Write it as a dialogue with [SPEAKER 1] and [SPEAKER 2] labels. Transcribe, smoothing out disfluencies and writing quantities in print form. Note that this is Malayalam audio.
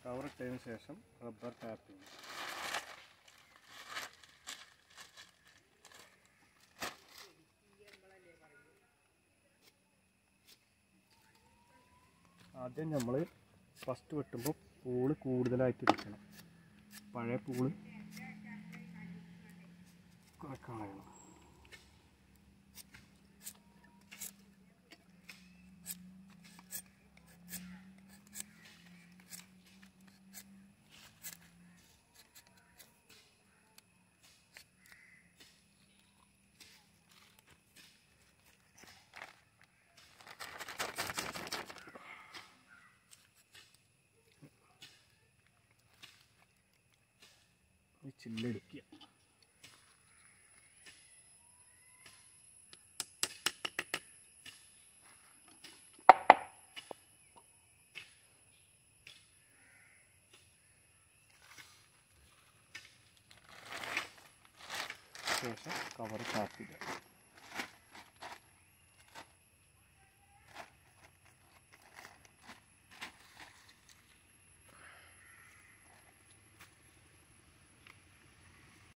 [SPEAKER 1] കവർ ഇട്ടതിന് ശേഷം റബ്ബർ ടാപ്പിംഗ്. ആദ്യം നമ്മൾ ഫസ്റ്റ് വെട്ടുമ്പോൾ പൂള് കൂടുതലായിട്ട് എടുക്കണം. പഴയ പൂള് കളയണം. ചില്ലെടുക്കുക. ശേഷം കവർ ടാപ്പിടുക.